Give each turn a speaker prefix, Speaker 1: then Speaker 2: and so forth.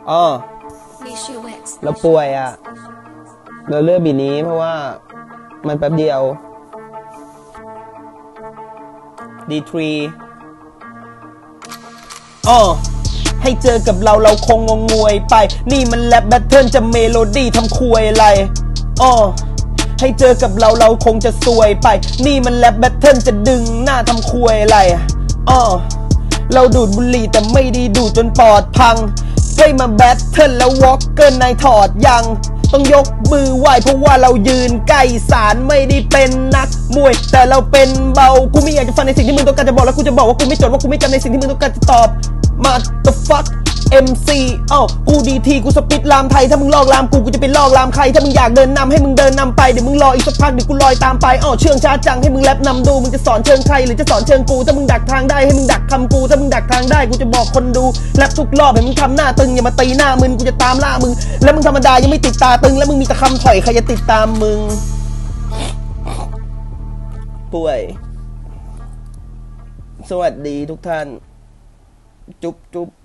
Speaker 1: อ๋อเราป่วยอ่ะเราเลือกบีนี้เพราะว่ามันแป๊บเดียวD3อ๋อให้เจอกับเราคงงงวยไปนี่มันแรปแบทเทิลจะเมโลดี้ทำคุยอะไรอ๋อให้เจอกับเราคงจะซวยไปนี่มันแรปแบทเทิลจะดึงหน้าทำคุยอะไรอ๋อเราดูดบุหรี่แต่ไม่ได้ดูดจนปอดพังเฮ้ยมาแบทเทิลแล้ววอล์กเกินนายถอดยังต้องยกมือไหวเพราะว่าเรายืนใกล้ศาลไม่ได้เป็นนักมวยแต่เราเป็นเบากูไม่อยากจะฟังในสิ่งที่มึงต้องการจะบอกแล้วกูจะบอกว่ากูไม่จดว่ากูไม่จำในสิ่งที่มึงต้องการจะตอบมาthe fuck MC กูดีทีกูสปิดลามไทยถ้ามึงลอกลามกูจะไปลอกลามใครถ้ามึงอยากเดินนำให้มึงเดินนำไปเดี๋ยวมึงรออีกสักพักเดี๋ยวกูลอยตามไปเชื่องช้าจังให้มึงแรปนำดูมึงจะสอนเชิงใครหรือจะสอนเชิงกูถ้ามึงดักทางได้ให้มึงดักคำกูถ้ามึงดักทางได้กูจะบอกคนดูแรปทุกรอบให้มึงทำหน้าตึงอย่ามาตีหน้ามึงกูจะตามล่ามึงแล้วมึงธรรมดายังไม่ติดตาตึงแล้วมึงมีแต่คำถอยใครจะติดตามมึงป่วยสวัสดีทุกท่านจุ๊บ